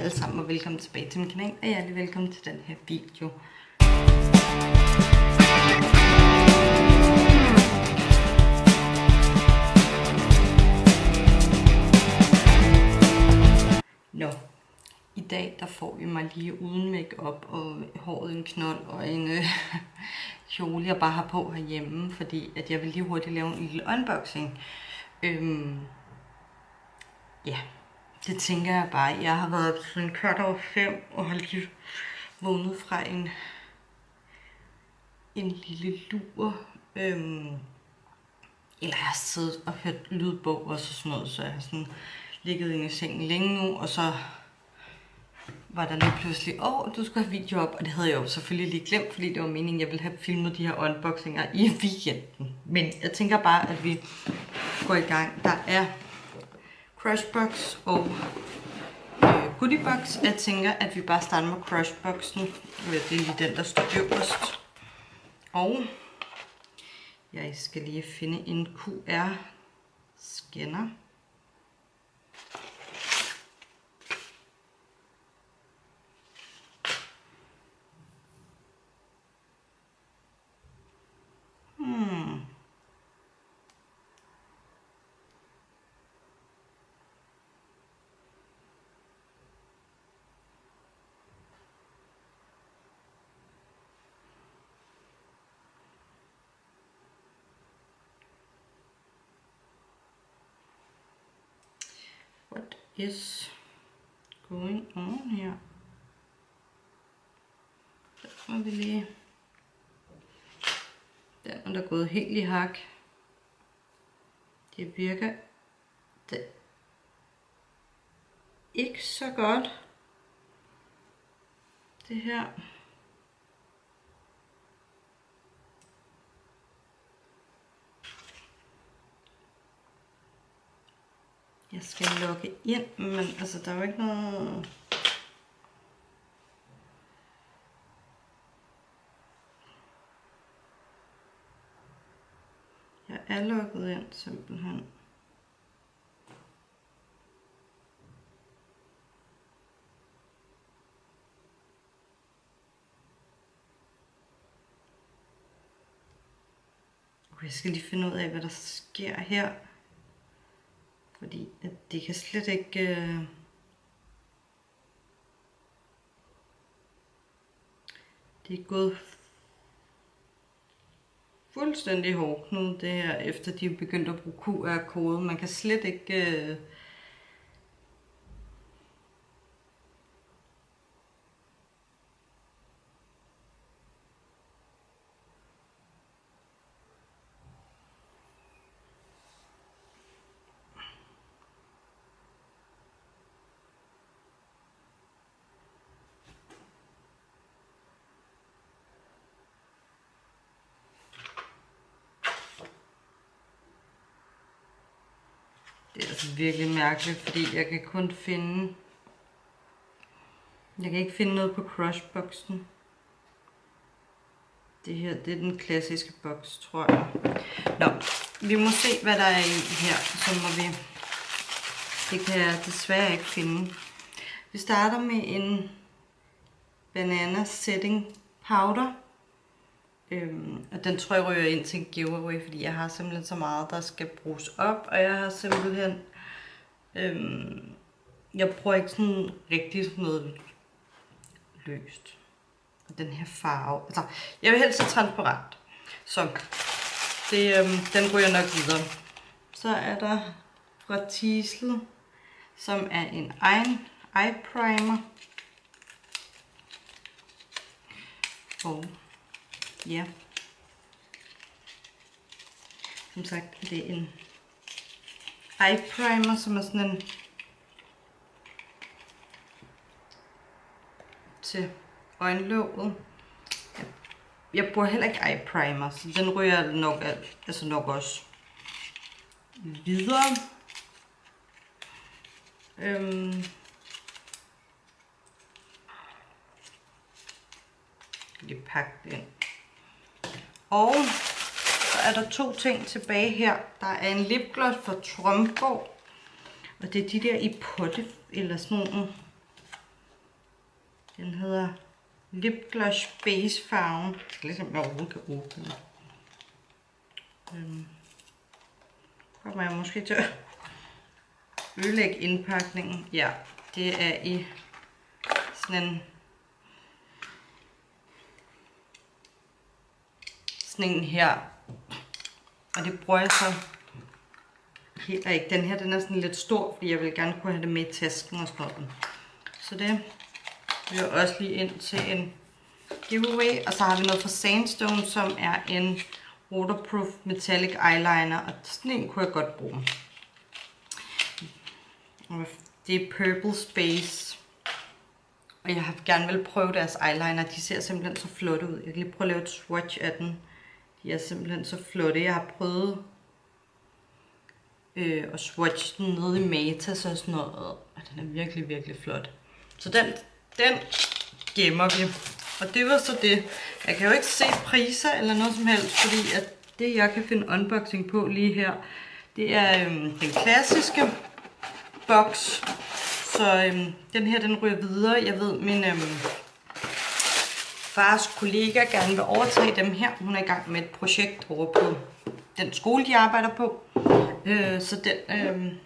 alle sammen og velkommen tilbage til min kanal, og hjertelig velkommen til den her video. Nå, i dag der får vi mig lige uden makeup og håret en knold og en kjole jeg bare har på herhjemme, fordi at jeg vil lige hurtigt lave en lille unboxing. Ja, det tænker jeg bare. Jeg har været sådan kørt over 5 og har lige vågnet fra en lille lur. Eller jeg har siddet og hørt lydbog og sådan noget, så jeg har sådan ligget inde i sengen længe nu, og så var der lige pludselig, du skal have video op, og det havde jeg jo selvfølgelig lige glemt, fordi det var meningen, jeg ville have filmet de her unboxinger i weekenden. Men jeg tænker bare, at vi går i gang. Der er Crushbox og Goodiebox. Jeg tænker, at vi bare starter med Crushboxen. Det er lige den, der står øverst. Og jeg skal lige finde en QR-scanner. What is going on her? Der må vi lige. Den er der gået helt i hak. Det virker det ikke så godt. Det her. Jeg skal logge ind, men altså der er jo ikke noget. Jeg er logget ind simpelthen. Jeg skal lige finde ud af, hvad der sker her. Fordi at det kan slet ikke. Det er gået fuldstændig hårdt nu, det her, efter de er begyndt at bruge QR-kode. Man kan slet ikke. Det er altså virkelig mærkeligt, fordi jeg kan kun finde. Jeg kan ikke finde noget på Crushboxen. Det her, det er den klassiske boks, tror jeg. Nå, vi må se, hvad der er i her. Så må vi. Det kan jeg desværre ikke finde. Vi starter med en banana setting powder. Og den tror jeg ryger ind til en giveaway, fordi jeg har simpelthen så meget, der skal bruges op. Og jeg har simpelthen. Jeg bruger ikke sådan rigtig sådan noget løst. Og den her farve. Altså, jeg vil helst have transparent. Så det, den ryger nok videre. Så er der fra Teasel, som er en eye primer. Og ja, som sagt, det er en eye primer, som er sådan en til øjenlåget. Jeg bruger heller ikke eye primer, så den ryger nok også videre. Lige pakke det ind. Og så er der 2 ting tilbage her. Der er en lipgloss fra Trumbo, og det er de der i potte, eller sådan nogle Den hedder Lip Gloss Base farven. Jeg skal ligesom, jeg overhovedet kan åbne den. Kommer jeg måske til at ødelægge indpakningen. Ja, det er i sådan en her. Og det bruger jeg så heller ikke. Den her, den er sådan lidt stor, fordi jeg vil gerne kunne have det med i tasken og sådan noget. Så det vil jeg også lige ind til en giveaway. Og så har vi noget fra Sandstone, som er en waterproof metallic eyeliner. Og sådan en kunne jeg godt bruge. Det er Purple Space. Og jeg har gerne vil prøve deres eyeliner. De ser simpelthen så flotte ud. Jeg kan lige prøve at lave et swatch af den. De er simpelthen så flotte. Jeg har prøvet at swatche den nede i Matas og sådan noget. Og den er virkelig, virkelig flot. Så den gemmer vi. Og det var så det. Jeg kan jo ikke se priser eller noget som helst, fordi at det jeg kan finde unboxing på lige her, det er den klassiske boks. Så den her, den ryger videre. Jeg ved, min fars kollega gerne vil overtage dem her. Hun er i gang med et projekt over på den skole, de arbejder på. Så den,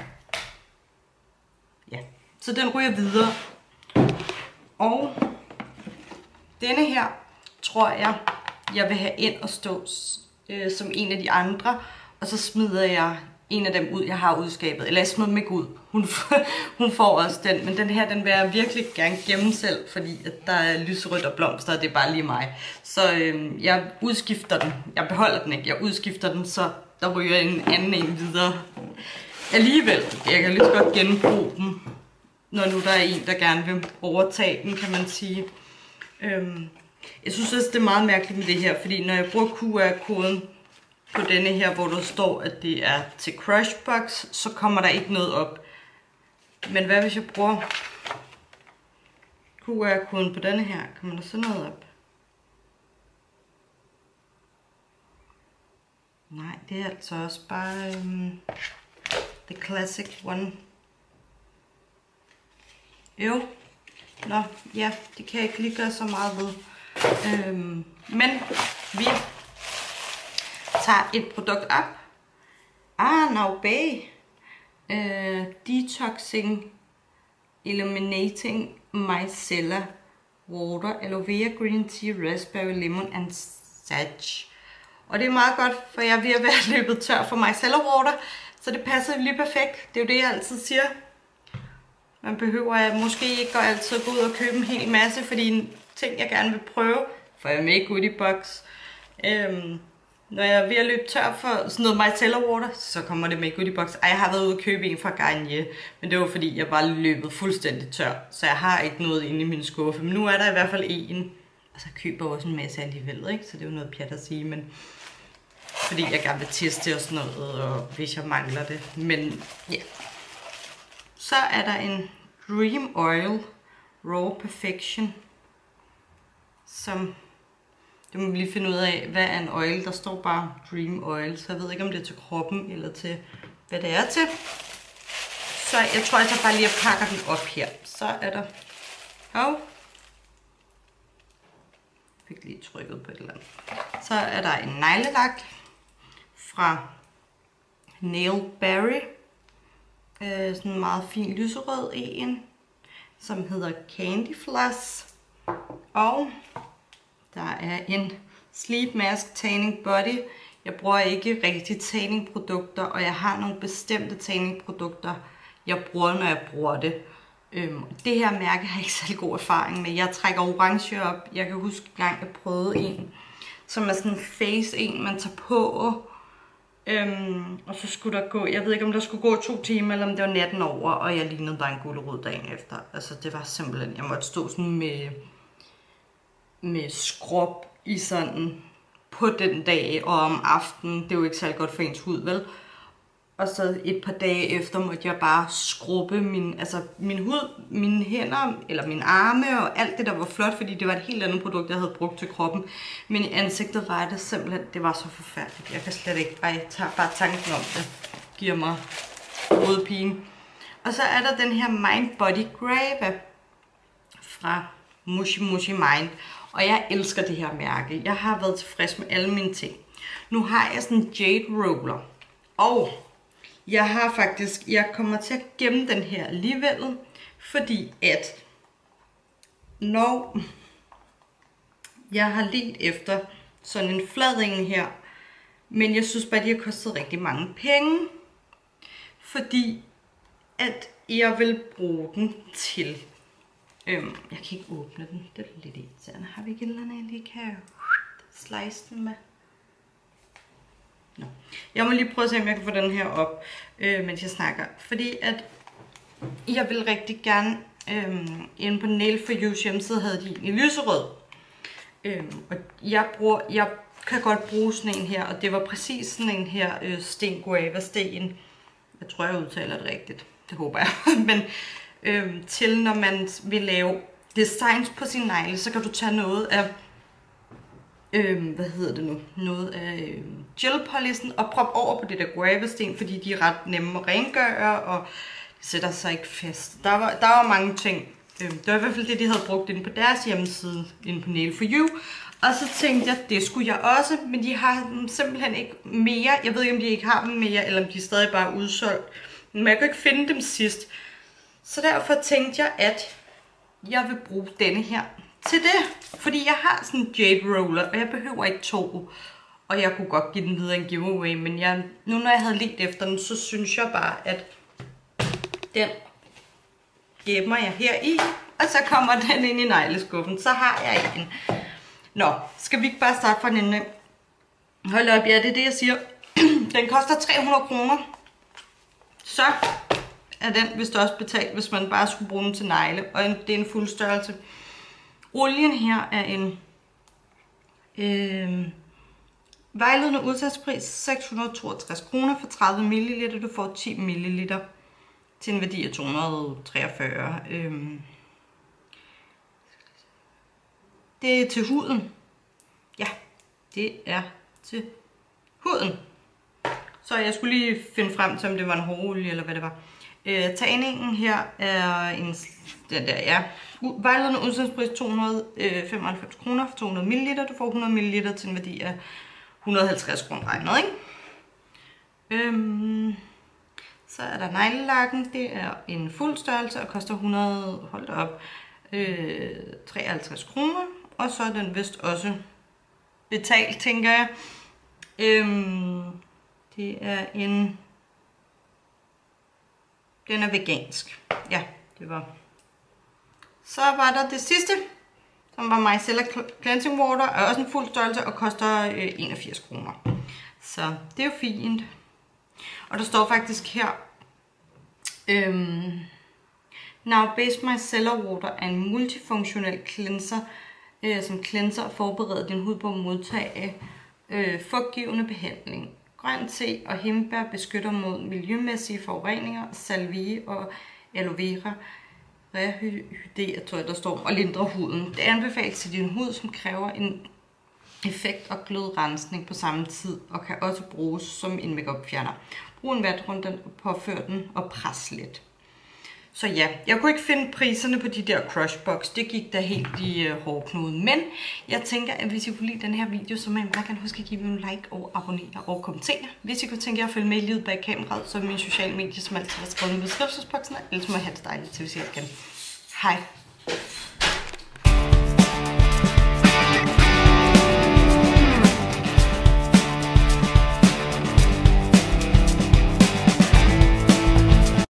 så den ryger videre. Og denne her, tror jeg vil have ind og stå som en af de andre. Og så smider jeg en af dem ud, jeg har udskabet. Eller jeg smider dem ikke ud. Hun får også den. Men den her, den vil jeg virkelig gerne gemme selv, fordi at der er lyserødt og blomster, og det er bare lige mig. Så jeg udskifter den. Jeg beholder den ikke. Jeg udskifter den, så der ryger en anden en videre. Alligevel, jeg kan lige så godt genbruge den, når nu der er en, der gerne vil overtage den, kan man sige. Jeg synes også, det er meget mærkeligt med det her, fordi når jeg bruger QR-koden på denne her, hvor der står, at det er til Crushbox, så kommer der ikke noget op. Men hvad hvis jeg bruger QR-koden på denne her, kommer der så noget op? Nej, det er altså også bare the classic one. Jo. Nå, ja, det kan jeg ikke lige gøre så meget ved. Men vi tager et produkt op. Now Bay. Detoxing Illuminating Micellar Water, Aloe Vera, Green Tea, Raspberry, Lemon and Sage. Og det er meget godt, for jeg er ved at være løbet tør for micellar water, så det passer lige perfekt. Det er jo det, jeg altid siger. Man behøver måske ikke altid gå ud og købe en hel masse, fordi en ting, jeg gerne vil prøve, for jeg er med i Goodie Box. Når jeg er ved at løbe tør for sådan noget micellar water, så kommer det med i Goodie Box. Jeg har været ude og købe en fra Garnier, men det var fordi, jeg var løbet fuldstændig tør. Så jeg har ikke noget inde i min skuffe, men nu er der i hvert fald en. Og så køber jeg også en masse alligevel, ikke? Så det er jo noget pjat at sige, men fordi jeg gerne vil teste og sådan noget, og hvis jeg mangler det. Men ja. Så er der en Dream Oil Raw Perfection, som det må vi lige finde ud af, hvad er en oil. Der står bare Dream Oil, så jeg ved ikke, om det er til kroppen eller til, hvad det er til. Så jeg tror, jeg bare lige pakker den op her. Så er der, jeg fik lige trykket på et eller andet. Så er der en neglelak fra Nail Berry. Sådan en meget fin lyserød en, som hedder Candy Floss. Og der er en Sleep Mask Tanning Body. Jeg bruger ikke rigtig tanning-produkter, og jeg har nogle bestemte tanning-produkter, jeg bruger, når jeg bruger det. Det her mærke har jeg ikke særlig god erfaring med. Jeg trækker orange op. Jeg kan huske en gang, jeg prøvede en, som er sådan en face en, man tager på. Og så skulle der gå, jeg ved ikke om der skulle gå 2 timer, eller om det var natten over, og jeg lignede bare en gulerod dagen efter. Altså det var simpelthen, jeg måtte stå sådan med skrub i sådan på den dag og om aftenen. Det er jo ikke særlig godt for ens hud, vel? Og så et par dage efter måtte jeg bare skrubbe min hud, mine hænder, eller mine arme og alt det, der var flot, fordi det var et helt andet produkt, jeg havde brugt til kroppen. Men i ansigtet var det simpelthen, det var så forfærdeligt. Jeg kan slet ikke, bare tanken om det giver mig hovedpine. Og så er der den her Mind Body Grave fra Mushy Mushy Mind. Og jeg elsker det her mærke. Jeg har været tilfreds med alle mine ting. Nu har jeg sådan en Jade Roller. Og jeg kommer til at gemme den her alligevel. Fordi at når jeg har let efter sådan en flad en her. Men jeg synes bare, at de har kostet rigtig mange penge. Fordi at jeg vil bruge den til. Jeg kan ikke åbne den. Det er lidt irriterende. Har vi ikke et eller andet, jeg lige kan slice den med? Nå. Jeg må lige prøve at se, om jeg kan få den her op, mens jeg snakker. Fordi at jeg vil rigtig gerne, inde på Nail for You's hjemmeside havde de en i lyserød. Og jeg kan godt bruge sådan en her, og det var præcis sådan en her sten guava sten. Jeg tror, jeg udtaler det rigtigt. Det håber jeg. Men til når man vil lave designs på sin negle, så kan du tage noget af noget af gel polishen og proppe over på det der guava sten, fordi de er ret nemme at rengøre, og det sætter sig ikke fast. Der var mange ting. Det var i hvert fald det, de havde brugt inde på deres hjemmeside, inde på Nail for You. Og så tænkte jeg, det skulle jeg også, men de har dem simpelthen ikke mere. Jeg ved ikke, om de ikke har dem mere, eller om de stadig bare er udsolgt. Men jeg kan ikke finde dem sidst. Så derfor tænkte jeg, at jeg vil bruge denne her til det. Fordi jeg har sådan en Jade Roller, og jeg behøver ikke 2. Og jeg kunne godt give den videre en giveaway, men nu når jeg havde let efter den, så synes jeg bare, at den gemmer jeg her i. Og så kommer den ind i negleskuffen. Så har jeg en. Nå, skal vi ikke bare starte fra en ende? Hold op, ja, det er det, jeg siger. Den koster 300 kroner. Så er den vist også betalt, hvis man bare skulle bruge den til negle. Og det er en fuld størrelse. Olien her er en vejledende udsalgspris 662 kroner for 30 ml. Du får 10 ml til en værdi af 243. Det er til huden. Ja, det er til huden. Så jeg skulle lige finde frem til, om det var en hårolie eller hvad det var. Tagningen her er den der, ja. Vejledende udsalgspris 295 kroner for 200 ml. Du får 100 ml til en værdi af 150 kroner regnet, ikke? Så er der neglelakken. Det er en fuld størrelse og koster 53 kroner. Og så er den vist også betalt, tænker jeg. Det er den er vegansk. Ja, det var. Så var der det sidste, som var Micellar Cleansing Water, er også en fuld størrelse og koster 81 kroner. Så det er jo fint. Og der står faktisk her, Now Base Micellar Water er en multifunktionel cleanser, som cleanser og forbereder din hud på at modtage fugtgivende behandling. Grøn te og hindbær beskytter mod miljømæssige forureninger, salvie og aloe vera rehydrater, tror jeg der står, og lindrer huden. Det anbefales til din hud, som kræver en effekt og glødrensning på samme tid, og kan også bruges som en makeup fjerner. Brug en vatrunde, påfør den og pres lidt. Så ja, jeg kunne ikke finde priserne på de der Crushbox. Det gik da helt i hårdknuden. Men jeg tænker, at hvis I kunne lide den her video, så må I bare gerne huske at give mig en like og abonnere og kommentere. Hvis I kunne tænke jer at følge med i livet bag kameraet, så er mine sociale medier, som altid er skrevet i beskrivelsesboksen. Ellers må jeg have det dejligt til, hvis I igen. Hej.